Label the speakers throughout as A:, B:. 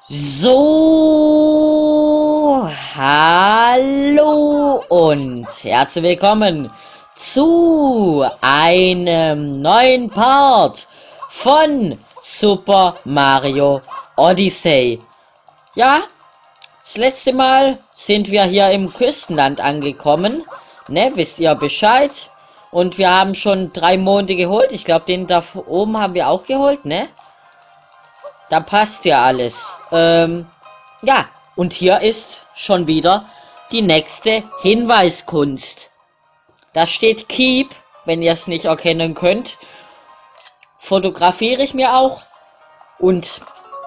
A: So, hallo und herzlich willkommen zu einem neuen Part von Super Mario Odyssey. Ja, das letzte Mal sind wir hier im Küstenland angekommen, ne, wisst ihr Bescheid? Und wir haben schon 3 Monde geholt, ich glaube den da oben haben wir auch geholt, ne? Da passt ja alles. Ja, und hier ist schon wieder die nächste Hinweiskunst. Da steht Keep, wenn ihr es nicht erkennen könnt. Fotografiere ich mir auch. Und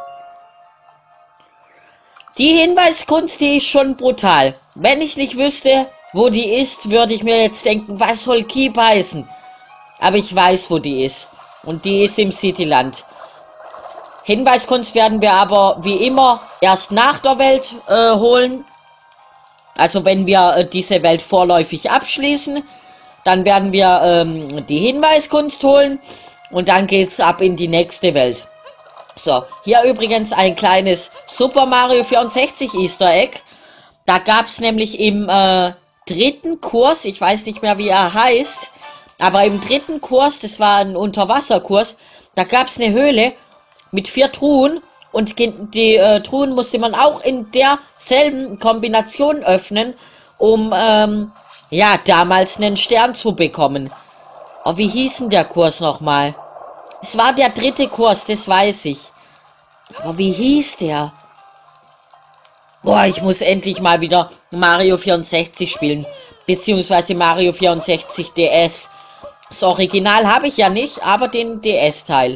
A: die Hinweiskunst, die ist schon brutal. Wenn ich nicht wüsste, wo die ist, würde ich mir jetzt denken, was soll Keep heißen? Aber ich weiß, wo die ist. Und die ist im Cityland. Hinweiskunst werden wir aber wie immer erst nach der Welt holen. Also wenn wir diese Welt vorläufig abschließen, dann werden wir die Hinweiskunst holen und dann geht's ab in die nächste Welt. So, hier übrigens ein kleines Super Mario 64 Easter Egg. Da gab's nämlich im dritten Kurs, ich weiß nicht mehr wie er heißt, aber im dritten Kurs, das war ein Unterwasserkurs, da gab's eine Höhle mit 4 Truhen und die Truhen musste man auch in derselben Kombination öffnen, um ja, damals einen Stern zu bekommen. Oh, wie hieß denn der Kurs nochmal? Es war der dritte Kurs, das weiß ich. Aber wie hieß der? Boah, ich muss endlich mal wieder Mario 64 spielen. Beziehungsweise Mario 64 DS. Das Original habe ich ja nicht, aber den DS-Teil.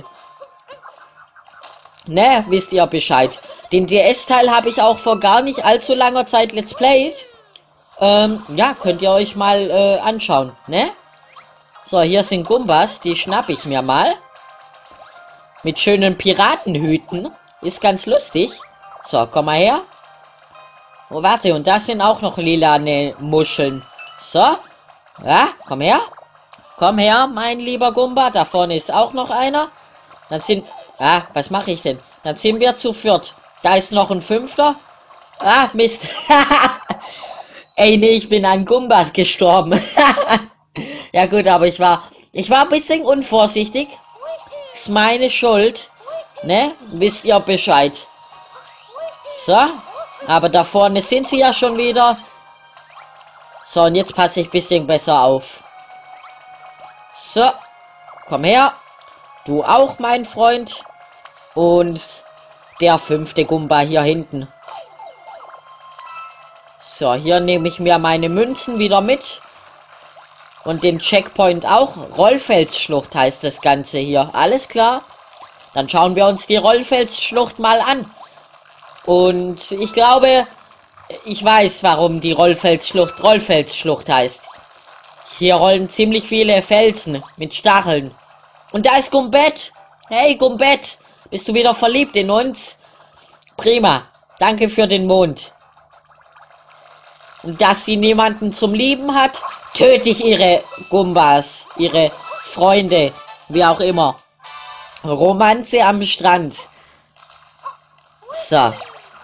A: Ne, wisst ihr Bescheid. Den DS-Teil habe ich auch vor gar nicht allzu langer Zeit Let's Played. Ja, könnt ihr euch mal anschauen, ne? So, hier sind Gumbas, die schnapp ich mir mal. Mit schönen Piratenhüten. Ist ganz lustig. So, komm mal her. Oh, warte, und da sind auch noch lilane Muscheln. So, ja, komm her. Komm her, mein lieber Gumba. Da vorne ist auch noch einer. Dann sind... Ah, was mache ich denn? Dann sind wir zu 4. Da ist noch ein 5. Ah, Mist. Ey, nee, ich bin an Gumbas gestorben. Ja gut, aber ich war ein bisschen unvorsichtig. Ist meine Schuld. Ne? Wisst ihr Bescheid. So. Aber da vorne sind sie ja schon wieder. So, und jetzt passe ich ein bisschen besser auf. So. Komm her. Du auch, mein Freund. Und der 5. Gumba hier hinten. So, hier nehme ich mir meine Münzen wieder mit. Und den Checkpoint auch. Rollfelsschlucht heißt das Ganze hier. Alles klar? Dann schauen wir uns die Rollfelsschlucht mal an. Und ich glaube, ich weiß, warum die Rollfelsschlucht heißt. Hier rollen ziemlich viele Felsen mit Stacheln. Und da ist Gumbett. Hey, Gumbett. Bist du wieder verliebt in uns? Prima. Danke für den Mond. Und dass sie niemanden zum Lieben hat, töte ich ihre Gumbas, ihre Freunde, wie auch immer. Romanze am Strand. So.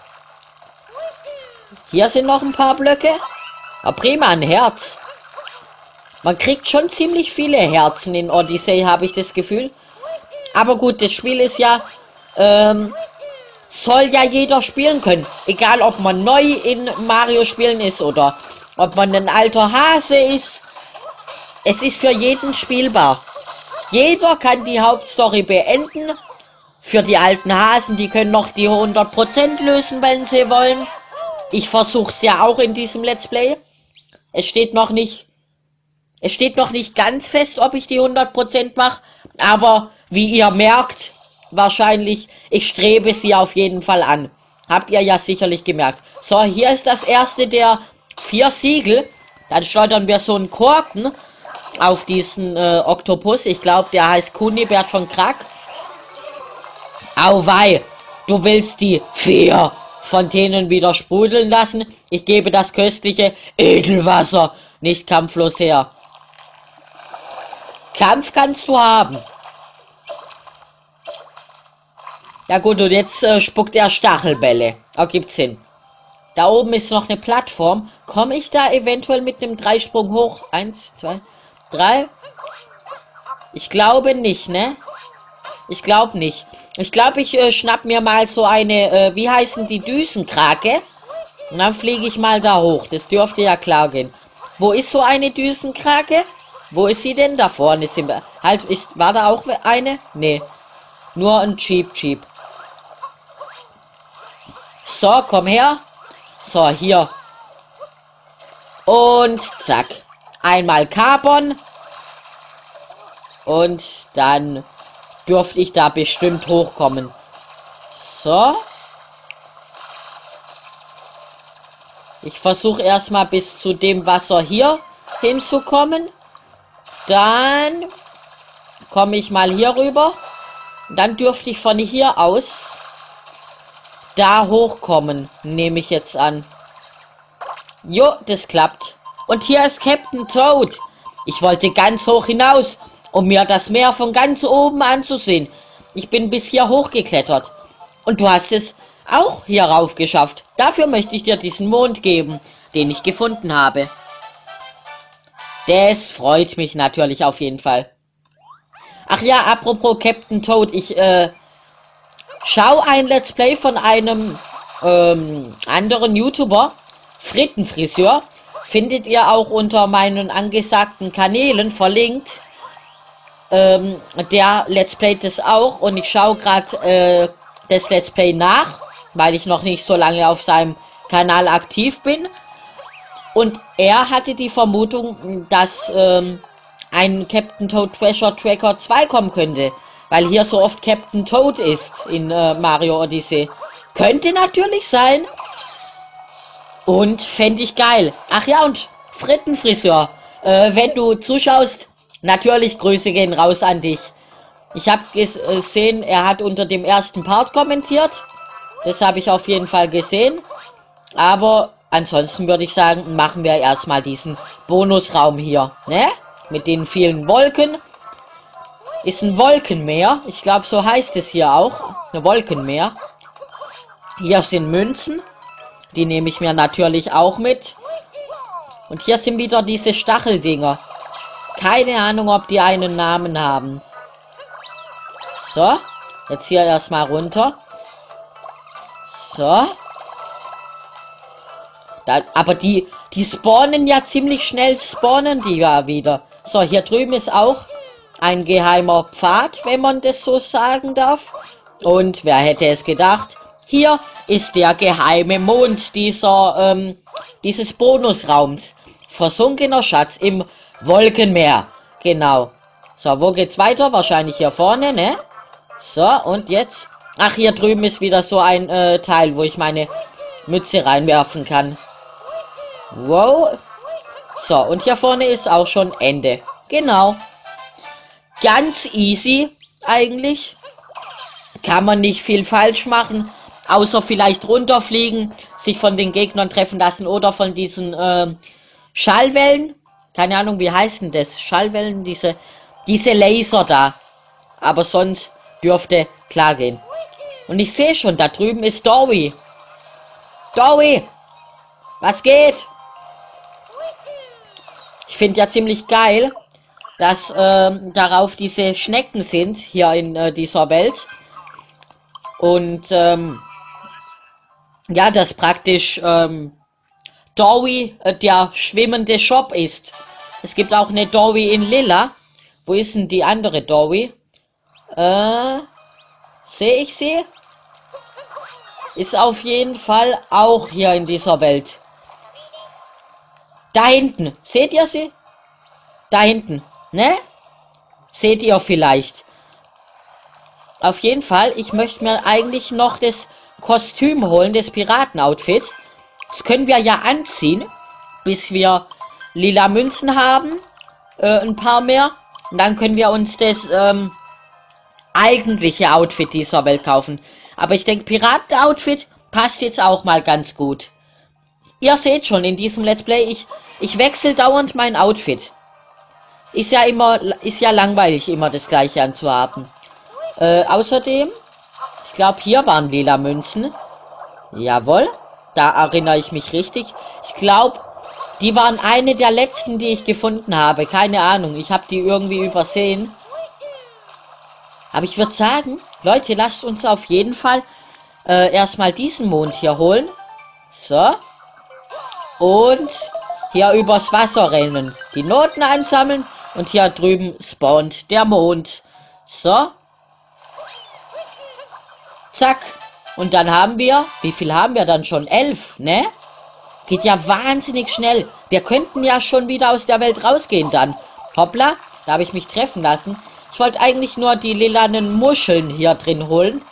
A: Hier sind noch ein paar Blöcke. Ja, prima, ein Herz. Man kriegt schon ziemlich viele Herzen in Odyssey, habe ich das Gefühl. Aber gut, das Spiel ist ja, soll ja jeder spielen können. Egal, ob man neu in Mario spielen ist oder ob man ein alter Hase ist. Es ist für jeden spielbar. Jeder kann die Hauptstory beenden. Für die alten Hasen, die können noch die 100% lösen, wenn sie wollen. Ich versuche es ja auch in diesem Let's Play. Es steht noch nicht ganz fest, ob ich die 100% mache, aber wie ihr merkt, wahrscheinlich, ich strebe sie auf jeden Fall an. Habt ihr ja sicherlich gemerkt. So, hier ist das erste der 4 Siegel. Dann schleudern wir so einen Korken auf diesen Oktopus. Ich glaube, der heißt Kunibert von Krak. Auweih, du willst die 4 Fontänen wieder sprudeln lassen. Ich gebe das köstliche Edelwasser nicht kampflos her. Kampf kannst du haben. Ja gut, und jetzt spuckt er Stachelbälle. Oh, gibt's Sinn. Da oben ist noch eine Plattform. Komme ich da eventuell mit einem Dreisprung hoch? 1, 2, 3. Ich glaube nicht, ne? Ich glaube nicht. Ich glaube, ich schnapp mir mal so eine, wie heißen die, Düsenkrake? Und dann fliege ich mal da hoch. Das dürfte ja klar gehen. Wo ist so eine Düsenkrake? Wo ist sie denn? Da vorne sind wir. Halt, war da auch eine? Nee. Nur ein Jeep. So, komm her. So, hier. Und zack. Einmal Carbon. Und dann dürfte ich da bestimmt hochkommen. So. Ich versuche erstmal bis zu dem Wasser hier hinzukommen. Dann komme ich mal hier rüber. Dann dürfte ich von hier aus da hochkommen, nehme ich jetzt an. Jo, das klappt. Und hier ist Captain Toad. Ich wollte ganz hoch hinaus, um mir das Meer von ganz oben anzusehen. Ich bin bis hier hochgeklettert. Und du hast es auch hier rauf geschafft. Dafür möchte ich dir diesen Mond geben, den ich gefunden habe. Das freut mich natürlich auf jeden Fall. Ach ja, apropos Captain Toad, ich schau ein Let's Play von einem anderen YouTuber, Frittenfriseur. Findet ihr auch unter meinen angesagten Kanälen verlinkt. Der Let's Play das auch und ich schaue gerade das Let's Play nach, weil ich noch nicht so lange auf seinem Kanal aktiv bin. Und er hatte die Vermutung, dass ein Captain Toad Treasure Tracker 2 kommen könnte, weil hier so oft Captain Toad ist in Mario Odyssey. Könnte natürlich sein. Und fände ich geil. Ach ja, und Frittenfriseur, wenn du zuschaust, natürlich Grüße gehen raus an dich. Ich habe gesehen, er hat unter dem ersten Part kommentiert. Das habe ich auf jeden Fall gesehen. Aber ansonsten würde ich sagen, machen wir erstmal diesen Bonusraum hier, ne? Mit den vielen Wolken. Ist ein Wolkenmeer. Ich glaube, so heißt es hier auch. Ein Wolkenmeer. Hier sind Münzen. Die nehme ich mir natürlich auch mit. Und hier sind wieder diese Stacheldinger. Keine Ahnung, ob die einen Namen haben. So. Jetzt hier erstmal runter. So. Aber die spawnen ja ziemlich schnell, spawnen die ja wieder. So, hier drüben ist auch ein geheimer Pfad, wenn man das so sagen darf. Und wer hätte es gedacht? Hier ist der geheime Mond dieses Bonusraums. Versunkener Schatz im Wolkenmeer. Genau. So, wo geht's weiter? Wahrscheinlich hier vorne, ne? So, und jetzt? Ach, hier drüben ist wieder so ein Teil, wo ich meine Mütze reinwerfen kann. Wow. So, und hier vorne ist auch schon Ende. Genau. Ganz easy, eigentlich. Kann man nicht viel falsch machen. Außer vielleicht runterfliegen, sich von den Gegnern treffen lassen oder von diesen Schallwellen. Keine Ahnung, wie heißen das? Schallwellen, diese Laser da. Aber sonst dürfte klar gehen. Und ich sehe schon, da drüben ist Dory. Dory! Was geht? Ich finde ja ziemlich geil, dass darauf diese Schnecken sind, hier in dieser Welt. Und ja, dass praktisch Dory der schwimmende Shop ist. Es gibt auch eine Dory in Lila. Wo ist denn die andere Dory? Sehe ich sie? Ist auf jeden Fall auch hier in dieser Welt. Da hinten. Seht ihr sie? Da hinten. Ne? Seht ihr vielleicht. Auf jeden Fall, ich möchte mir eigentlich noch das Kostüm holen, das Piratenoutfit. Das können wir ja anziehen, bis wir lila Münzen haben. Ein paar mehr. Und dann können wir uns das eigentliche Outfit dieser Welt kaufen. Aber ich denke, Piratenoutfit passt jetzt auch mal ganz gut. Ihr seht schon, in diesem Let's Play, ich wechsle dauernd mein Outfit. Ist ja langweilig, immer das gleiche anzuhaben. Außerdem Ich glaube, hier waren lila Münzen. Jawohl, da erinnere ich mich richtig. Ich glaube, die waren eine der letzten, die ich gefunden habe. Keine Ahnung, ich habe die irgendwie übersehen. Aber ich würde sagen, Leute, lasst uns auf jeden Fall erstmal diesen Mond hier holen. So. Und hier übers Wasser rennen. Die Noten einsammeln. Und hier drüben spawnt der Mond. So. Zack. Und dann haben wir, wie viel haben wir dann schon? 11, ne? Geht ja wahnsinnig schnell. Wir könnten ja schon wieder aus der Welt rausgehen dann. Hoppla, da habe ich mich treffen lassen. Ich wollte eigentlich nur die lilanen Muscheln hier drin holen.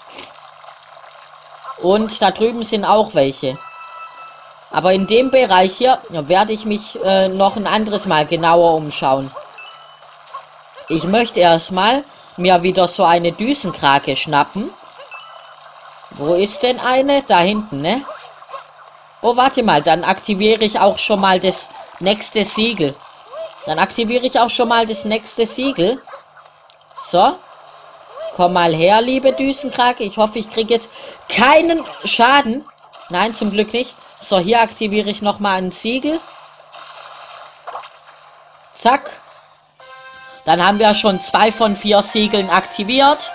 A: Und da drüben sind auch welche. Aber in dem Bereich hier werde ich mich noch ein anderes Mal genauer umschauen. Ich möchte erstmal mir wieder so eine Düsenkrake schnappen. Wo ist denn eine? Da hinten, ne? Oh, warte mal, dann aktiviere ich auch schon mal das nächste Siegel. So. Komm mal her, liebe Düsenkrake. Ich hoffe, ich kriege jetzt keinen Schaden. Nein, zum Glück nicht. So, hier aktiviere ich nochmal ein Siegel. Zack. Dann haben wir schon 2 von 4 Siegeln aktiviert.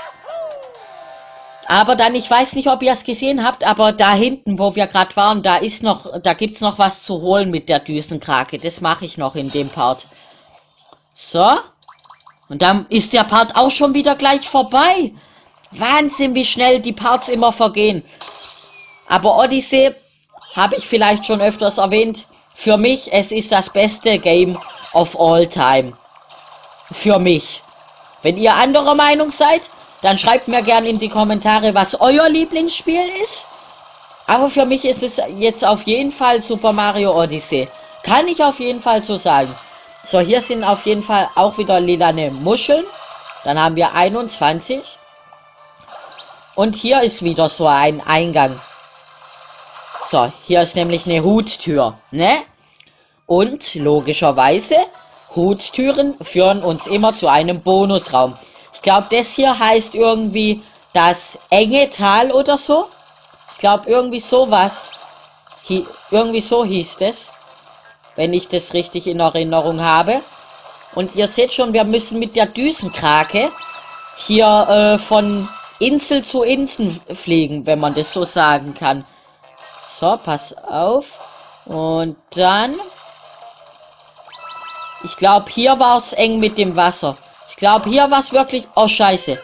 A: Aber dann, ich weiß nicht, ob ihr es gesehen habt, aber da hinten, wo wir gerade waren, da gibt's noch was zu holen mit der Düsenkrake. Das mache ich noch in dem Part. So. Und dann ist der Part auch schon wieder gleich vorbei. Wahnsinn, wie schnell die Parts immer vergehen. Aber Odyssey, habe ich vielleicht schon öfters erwähnt, für mich, es ist das beste Game of all time. Für mich. Wenn ihr anderer Meinung seid, dann schreibt mir gerne in die Kommentare, was euer Lieblingsspiel ist. Aber für mich ist es jetzt auf jeden Fall Super Mario Odyssey. Kann ich auf jeden Fall so sagen. So, hier sind auf jeden Fall auch wieder lilane Muscheln. Dann haben wir 21. Und hier ist wieder so ein Eingang. So, hier ist nämlich eine Huttür, ne? Und logischerweise, Huttüren führen uns immer zu einem Bonusraum. Ich glaube, das hier heißt irgendwie das enge Tal oder so. Ich glaube, irgendwie sowas. Irgendwie so hieß es. Wenn ich das richtig in Erinnerung habe. Und ihr seht schon, wir müssen mit der Düsenkrake hier von Insel zu Insel fliegen, wenn man das so sagen kann. So, pass auf. Und dann... Ich glaube, hier war es eng mit dem Wasser. Ich glaube, hier war es wirklich... Oh, scheiße.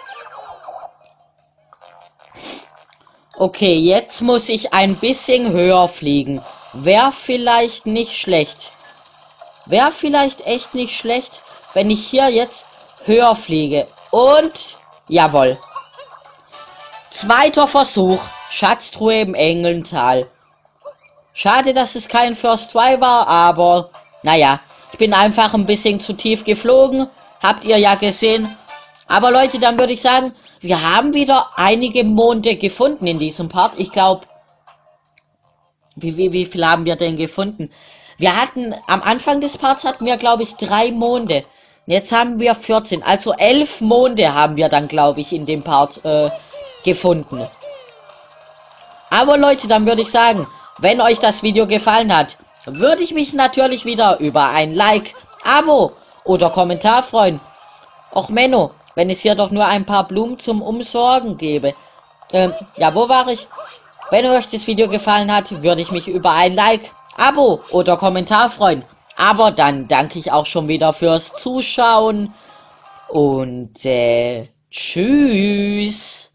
A: Okay, jetzt muss ich ein bisschen höher fliegen. Wäre vielleicht nicht schlecht. Wäre vielleicht echt nicht schlecht, wenn ich hier jetzt höher fliege. Und... Jawohl. Zweiter Versuch. Schatztruhe im Engelntal. Schade, dass es kein First Try war, aber... Naja, ich bin einfach ein bisschen zu tief geflogen. Habt ihr ja gesehen. Aber Leute, dann würde ich sagen, wir haben wieder einige Monde gefunden in diesem Part. Ich glaube... Wie viel haben wir denn gefunden? Wir hatten, am Anfang des Parts hatten wir, glaube ich, 3 Monde. Jetzt haben wir 14. Also 11 Monde haben wir dann, glaube ich, in dem Part gefunden. Aber Leute, dann würde ich sagen, wenn euch das Video gefallen hat, würde ich mich natürlich wieder über ein Like, Abo oder Kommentar freuen. Och Menno, wenn es hier doch nur ein paar Blumen zum Umsorgen gäbe. Ja, wo war ich? Wenn euch das Video gefallen hat, würde ich mich über ein Like, Abo oder Kommentar freuen. Aber dann danke ich auch schon wieder fürs Zuschauen und tschüss.